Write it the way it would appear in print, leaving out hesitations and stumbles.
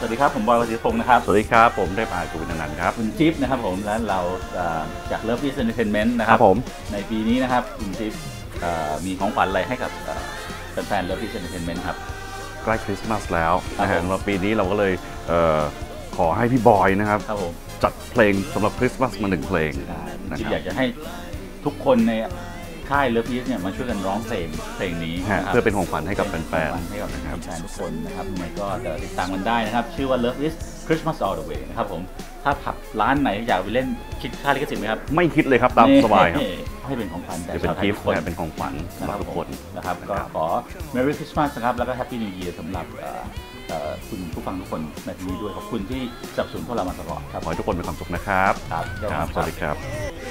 สวัสดีครับผมบอย วศิรพงศ์นะครับสวัสดีครับผมเทพอากุลนันท์ครับคุณจิ๊บนะครับผมและเราจาก Love is Entertainment นะครับผมในปีนี้นะครับคุณจิ๊บมีของขวัญอะไรให้กับแฟนๆ Love is Entertainment ครับใกล้คริสต์มาสแล้วนะฮะเราปีนี้เราก็เลยขอให้พี่บอยนะครับจัดเพลงสำหรับคริสต์มาสมา1เพลงจิ๊บอยากจะให้ทุกคนในค่าย Love is เนี่ยมาช่วยกันร้องเพลงนี้เพื่อเป็นของขวัญให้กับแฟนๆให้กับแฟนทุกคนนะครับยังไงก็ติดตามกันได้นะครับชื่อว่า Love is Christmas All the Way นะครับผมถ้าผับร้านไหนอยากไปเล่นคิดค่าลิขสิทธิ์ไหมครับไม่คิดเลยครับตามสบายครับให้เป็นของขวัญแต่เป็นกิฟต์เป็นของขวัญสำหรับทุกคนนะครับก็ขอ Merry Christmas นะครับแล้วก็ Happy New Year สำหรับคุณผู้ฟังทุกคนในที่นี้ด้วยขอบคุณที่สนับสนุนพวกเรามาตลอดครับขอให้ทุกคนมีความสุขนะครับครับสวัสดีครับ